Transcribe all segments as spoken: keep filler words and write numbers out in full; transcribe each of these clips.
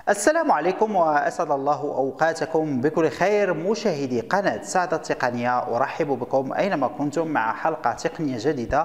السلام عليكم وأسعد الله أوقاتكم بكل خير مشاهدي قناة سعادة التقنية. أرحب بكم أينما كنتم مع حلقة تقنية جديدة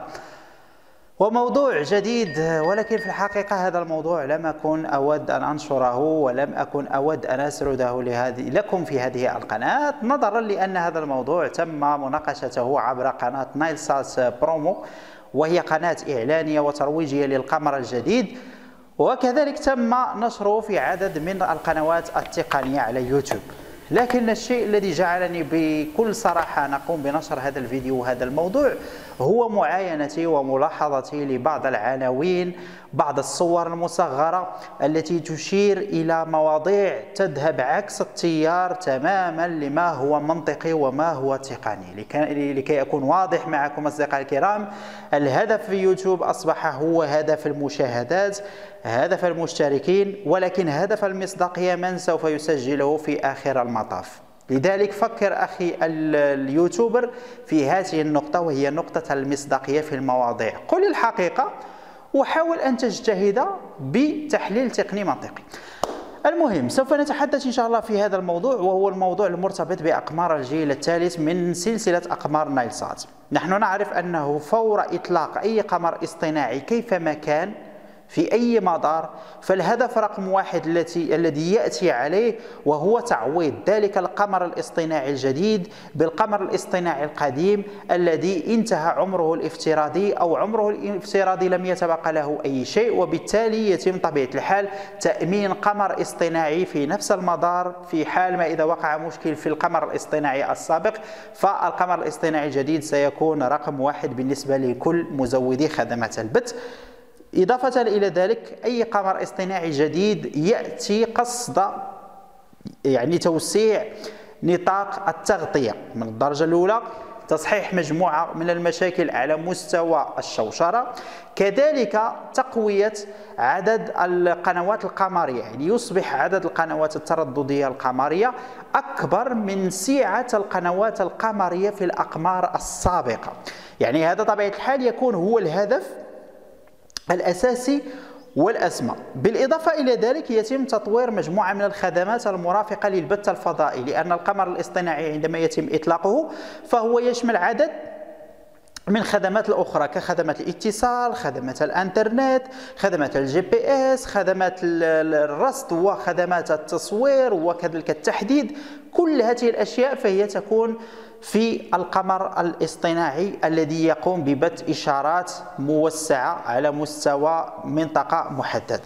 وموضوع جديد، ولكن في الحقيقة هذا الموضوع لم أكن أود أن أنشره ولم أكن أود أن أسرده لهذه لكم في هذه القناة، نظرا لأن هذا الموضوع تم مناقشته عبر قناة نايلسات برومو، وهي قناة إعلانية وترويجية للقمر الجديد، وكذلك تم نشره في عدد من القنوات التقنية على يوتيوب. لكن الشيء الذي جعلني بكل صراحة نقوم بنشر هذا الفيديو وهذا الموضوع هو معاينتي وملاحظتي لبعض العناوين، بعض الصور المصغرة التي تشير إلى مواضيع تذهب عكس التيار تماما لما هو منطقي وما هو تقني. لكي أكون واضح معكم أصدقائي الكرام، الهدف في يوتيوب أصبح هو هدف المشاهدات، هدف المشتركين، ولكن هدف المصداقية من سوف يسجله في آخر المطاف. لذلك فكر أخي اليوتيوبر في هذه النقطة، وهي نقطة المصداقية في المواضيع. قل الحقيقة وحاول أن تجتهد بتحليل تقني منطقي. المهم، سوف نتحدث إن شاء الله في هذا الموضوع، وهو الموضوع المرتبط بأقمار الجيل الثالث من سلسلة أقمار نايلسات. نحن نعرف أنه فور إطلاق أي قمر اصطناعي كيفما كان في أي مدار، فالهدف رقم واحد التي الذي يأتي عليه وهو تعويض ذلك القمر الاصطناعي الجديد بالقمر الاصطناعي القديم الذي انتهى عمره الافتراضي، أو عمره الافتراضي لم يتبقى له أي شيء، وبالتالي يتم طبيعة الحال تأمين قمر اصطناعي في نفس المدار في حال ما إذا وقع مشكل في القمر الاصطناعي السابق، فالقمر الاصطناعي الجديد سيكون رقم واحد بالنسبة لكل مزودي خدمات البث. إضافة إلى ذلك، أي قمر اصطناعي جديد يأتي قصد يعني توسيع نطاق التغطية من الدرجة الأولى، تصحيح مجموعة من المشاكل على مستوى الشوشرة، كذلك تقوية عدد القنوات القمرية، يعني يصبح عدد القنوات الترددية القمرية أكبر من سعة القنوات القمرية في الأقمار السابقة. يعني هذا طبيعة الحال يكون هو الهدف الأساسي والأسمى. بالإضافة إلى ذلك يتم تطوير مجموعة من الخدمات المرافقة للبث الفضائي، لأن القمر الاصطناعي عندما يتم إطلاقه فهو يشمل عدد من خدمات الأخرى كخدمات الاتصال، خدمات الانترنت، خدمات الجي بي اس، خدمات الرصد وخدمات التصوير وكذلك التحديد. كل هذه الأشياء فهي تكون في القمر الاصطناعي الذي يقوم ببث إشارات موسعة على مستوى منطقة محددة.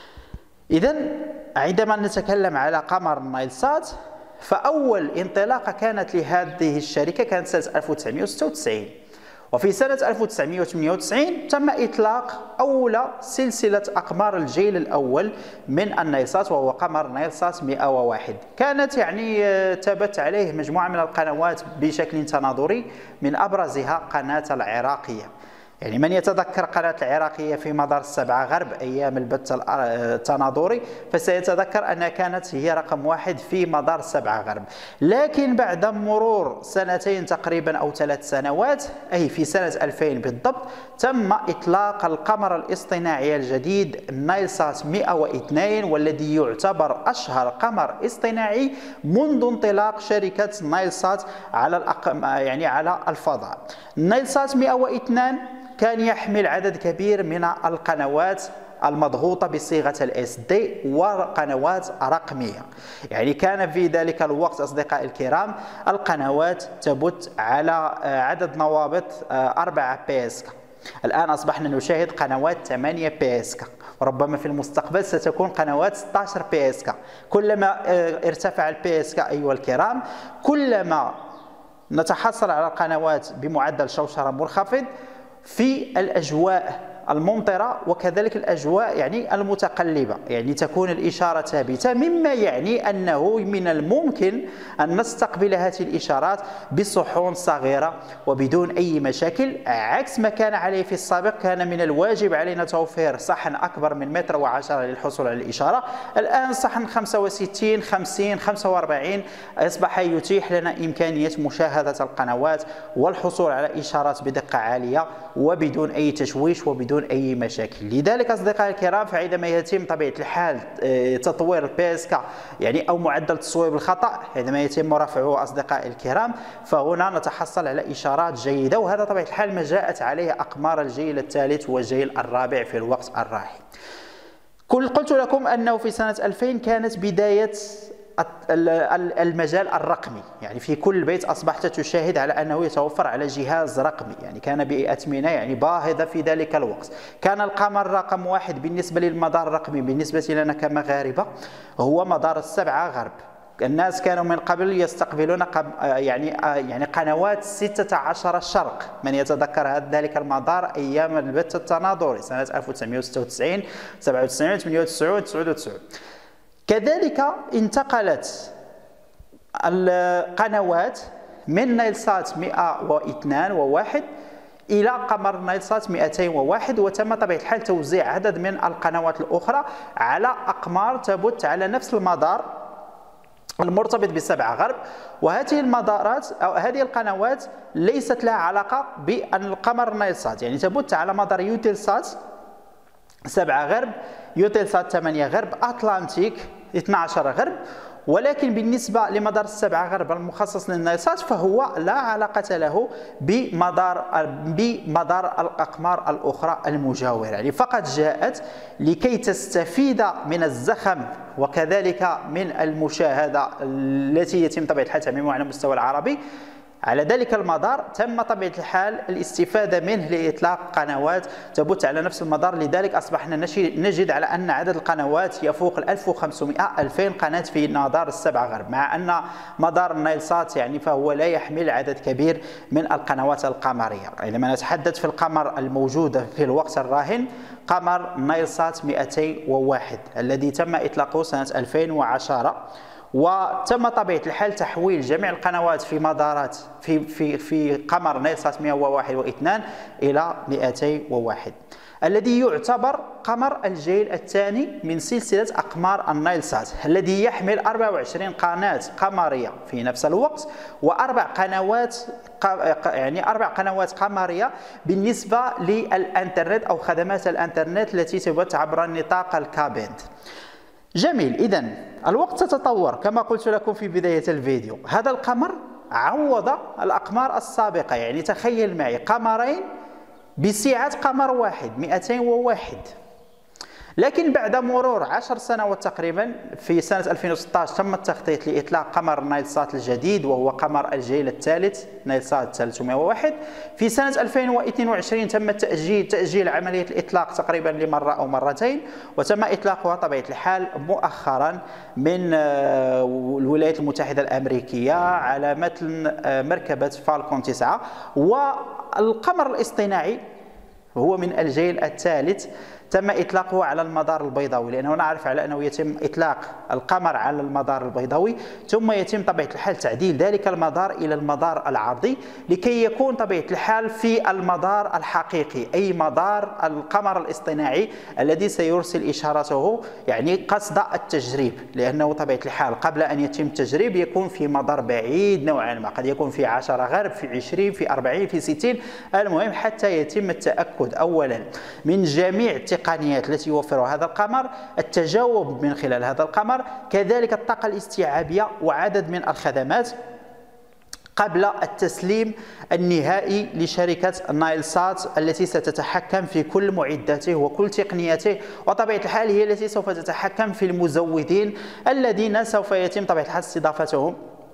إذن عندما نتكلم على قمر نايلسات، فأول انطلاقة كانت لهذه الشركة كانت سنة ألف وتسعمئة وستة وتسعين، وفي سنة ألف وتسعمئة وثمانية وتسعين تم إطلاق أولى سلسلة أقمار الجيل الأول من النايلسات، وهو قمر نايلسات مئة وواحد. كانت يعني تبث عليه مجموعة من القنوات بشكل تناظري، من أبرزها قناة العراقية. يعني من يتذكر قناة العراقية في مدار السبعة غرب أيام البث التناظري فسيتذكر أنها كانت هي رقم واحد في مدار السبعة غرب. لكن بعد مرور سنتين تقريبا أو ثلاث سنوات، أي في سنة ألفين بالضبط، تم إطلاق القمر الاصطناعي الجديد نايلسات مئة واثنين، والذي يعتبر أشهر قمر اصطناعي منذ انطلاق شركة نايلسات على الأقم يعني على الفضاء. نايلسات مئة واثنين كان يحمل عدد كبير من القنوات المضغوطة بصيغة الاس دي وقنوات رقمية. يعني كان في ذلك الوقت أصدقائي الكرام القنوات تبث على عدد نوابط أربعة بي اس كي. الآن أصبحنا نشاهد قنوات ثمانية بي اس كي، وربما في المستقبل ستكون قنوات ستة عشر بي اس كي. كلما ارتفع البي اس كي أيها الكرام، كلما نتحصل على القنوات بمعدل شوشرة منخفض في الأجواء الممطرة وكذلك الأجواء يعني المتقلبة، يعني تكون الإشارة ثابتة، مما يعني أنه من الممكن أن نستقبل هذه الإشارات بصحون صغيرة وبدون أي مشاكل، عكس ما كان عليه في السابق. كان من الواجب علينا توفير صحن أكبر من متر وعشرة للحصول على الإشارة. الآن صحن خمسة وستين، خمسين، خمسة وأربعين أصبح يتيح لنا إمكانية مشاهدة القنوات والحصول على إشارات بدقة عالية وبدون أي تشويش وبدون بدون أي مشاكل. لذلك أصدقائي الكرام، فعندما يتم طبيعة الحال تطوير البي اس كي يعني أو معدل تصويب الخطأ، عندما يتم رفعه أصدقائي الكرام، فهنا نتحصل على إشارات جيدة، وهذا طبيعة الحال ما جاءت عليه أقمار الجيل الثالث والجيل الرابع في الوقت الراهن. قلت لكم أنه في سنة ألفين كانت بداية المجال الرقمي، يعني في كل بيت أصبحت تشاهد على أنه يتوفر على جهاز رقمي، يعني كان بأثمنة يعني باهظة في ذلك الوقت. كان القمر رقم واحد بالنسبة للمدار الرقمي بالنسبة لنا كمغاربة هو مدار السبعة غرب. الناس كانوا من قبل يستقبلون يعني يعني قنوات ستة عشر شرق، من يتذكر ذلك المدار أيام البث التناظري سنة ألف وتسعمائة وستة وتسعين سبعة وتسعين ثمانية وتسعين تسعة وتسعين. كذلك انتقلت القنوات من نايلسات مئة واثنين وواحد إلى قمر نايلسات مئتين وواحد، وتم طبيعة الحال توزيع عدد من القنوات الأخرى على أقمار تبث على نفس المدار المرتبط بسبعة غرب. وهذه المدارات أو هذه القنوات ليست لها علاقة بأن القمر نايلسات، يعني تبث على مدار يوتيلسات سبعة غرب، يوتيلسات ثمانية غرب، أطلانتيك اثني عشر غرب. ولكن بالنسبة لمدار السبعة غرب المخصص للنايلسات فهو لا علاقة له بمدار بمدار الأقمار الأخرى المجاورة، يعني فقط جاءت لكي تستفيد من الزخم وكذلك من المشاهدة التي يتم طبيعة الحال تعميمها على المستوى العربي على ذلك المدار. تم طبيعة الحال الاستفادة منه لإطلاق قنوات تبث على نفس المدار. لذلك أصبحنا نجد على أن عدد القنوات يفوق ألف وخمسمائة ألفين قناة في مدار السبعة غرب، مع أن مدار النايلسات يعني فهو لا يحمل عدد كبير من القنوات القمرية. عندما نتحدث في القمر الموجود في الوقت الراهن قمر نايلسات مئتين وواحد الذي تم إطلاقه سنة ألفين وعشرة، وتم طبيعة الحال تحويل جميع القنوات في مدارات في في في قمر نايلسات مئة وواحد واثنان إلى مئتين وواحد، الذي يعتبر قمر الجيل الثاني من سلسلة أقمار النايلسات، الذي يحمل أربعة وعشرين قناة قمرية في نفس الوقت، وأربع قنوات يعني أربع قنوات قمرية بالنسبة للإنترنت أو خدمات الإنترنت التي تبث عبر النطاق الكابنت. جميل. إذن الوقت تتطور كما قلت لكم في بداية الفيديو. هذا القمر عوض الأقمار السابقة، يعني تخيل معي قمرين بسعة قمر واحد مئتين وواحد. لكن بعد مرور عشر سنوات تقريبا في سنة ألفين وستة عشر تم التخطيط لإطلاق قمر نايلسات الجديد وهو قمر الجيل الثالث نايلسات ثلاثمائة وواحد. في سنة ألفين واثنين وعشرين تم تأجيل تأجيل عملية الإطلاق تقريبا لمرة أو مرتين، وتم إطلاقها طبيعة الحال مؤخرا من الولايات المتحدة الأمريكية على متن مركبة فالكون تسعة. والقمر الاصطناعي هو من الجيل الثالث تم إطلاقه على المدار البيضاوي، لأنه نعرف على أنه يتم إطلاق القمر على المدار البيضاوي ثم يتم طبيعة الحال تعديل ذلك المدار إلى المدار العرضي لكي يكون طبيعة الحال في المدار الحقيقي، أي مدار القمر الاصطناعي الذي سيرسل إشارته يعني قصد التجريب، لأنه طبيعة الحال قبل أن يتم التجريب يكون في مدار بعيد نوعا ما، قد يكون في عشرة غرب، في عشرين، في أربعين، في ستين، المهم حتى يتم التأكد أولا من جميع التقنيات التي يوفرها هذا القمر، التجاوب من خلال هذا القمر، كذلك الطاقة الاستيعابية وعدد من الخدمات قبل التسليم النهائي لشركة نايلسات التي ستتحكم في كل معداته وكل تقنياته، وطبيعة الحال هي التي سوف تتحكم في المزودين الذين سوف يتم طبيعة الحال استضافتهم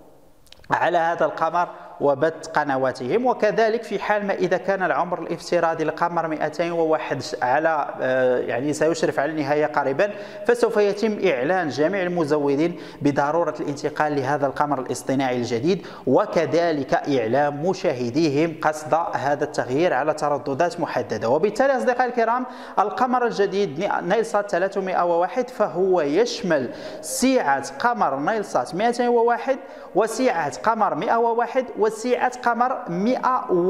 على هذا القمر وبث قنواتهم. وكذلك في حال ما إذا كان العمر الافتراضي لقمر مئتين وواحد على يعني سيشرف على النهاية قريبا، فسوف يتم إعلان جميع المزودين بضرورة الانتقال لهذا القمر الاصطناعي الجديد، وكذلك إعلام مشاهديهم قصد هذا التغيير على ترددات محددة. وبالتالي أصدقائي الكرام القمر الجديد نايلسات ثلاثمائة وواحد فهو يشمل سعة قمر نايلسات مئتين وواحد وسعة قمر مئة وواحد وسعة قمر مئة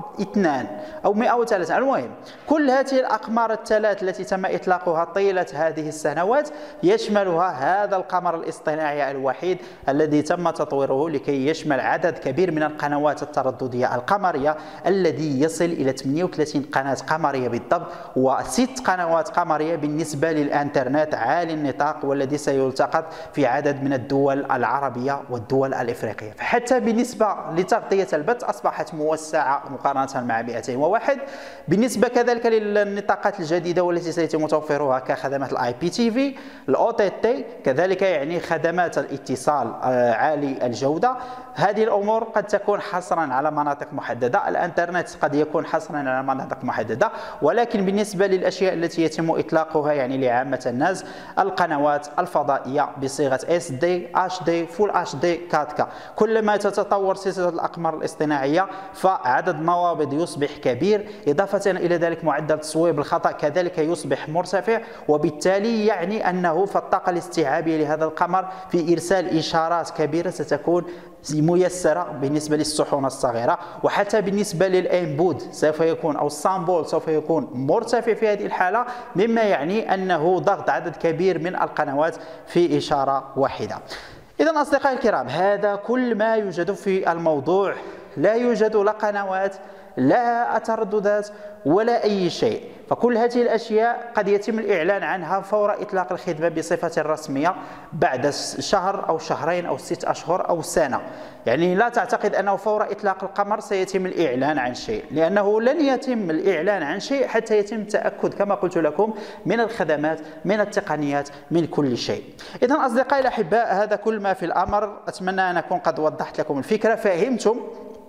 واثنان أو مئة وثلاثة. المهم كل هذه الأقمار الثلاث التي تم إطلاقها طيلة هذه السنوات يشملها هذا القمر الاصطناعي الوحيد الذي تم تطويره لكي يشمل عدد كبير من القنوات الترددية القمرية الذي يصل إلى ثمانية وثلاثين قناة قمرية بالضبط، وست قنوات قمرية بالنسبة للإنترنت عالي النطاق والذي سيلتقط في عدد من الدول العربية والدول الإفريقية. فحتى بالنسبة لتغطية البث أصبحت موسعة مقارنة مع مئتين وواحد. بالنسبة كذلك للنطاقات الجديدة والتي سيتم توفيرها كخدمات الاي بي تي في، الاو تي تي، كذلك يعني خدمات الاتصال عالي الجودة، هذه الأمور قد تكون حصرا على مناطق محددة، الانترنت قد يكون حصرا على مناطق محددة، ولكن بالنسبة للأشياء التي يتم إطلاقها يعني لعامة الناس، القنوات الفضائية بصيغة اس دي، اتش دي، فول اتش دي، فور كي. كلما تتطور سلسلة الأقمار الاصطناعية فعدد النوابض يصبح كبير، إضافة إلى ذلك معدل تصويب الخطأ كذلك يصبح مرتفع، وبالتالي يعني أنه فالطاقة الاستيعابية لهذا القمر في إرسال إشارات كبيرة ستكون ميسرة بالنسبة للصحون الصغيرة، وحتى بالنسبة للإنبود سوف يكون أو السامبول سوف يكون مرتفع في هذه الحالة، مما يعني أنه ضغط عدد كبير من القنوات في إشارة واحدة. إذن أصدقائي الكرام، هذا كل ما يوجد في الموضوع، لا يوجد لا قنوات لا ترددات ولا أي شيء. فكل هذه الأشياء قد يتم الإعلان عنها فور إطلاق الخدمة بصفة رسمية بعد شهر أو شهرين أو ست أشهر أو سنة. يعني لا تعتقد أنه فور إطلاق القمر سيتم الإعلان عن شيء، لأنه لن يتم الإعلان عن شيء حتى يتم التأكد كما قلت لكم من الخدمات، من التقنيات، من كل شيء. إذن أصدقائي الأحباء، هذا كل ما في الأمر. أتمنى أن أكون قد وضحت لكم الفكرة، فهمتم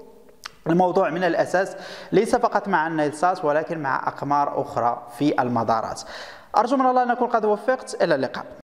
الموضوع من الأساس، ليس فقط مع النايلسات ولكن مع أقمار أخرى في المدارات. أرجو من الله أن أكون قد وفقت. إلى اللقاء.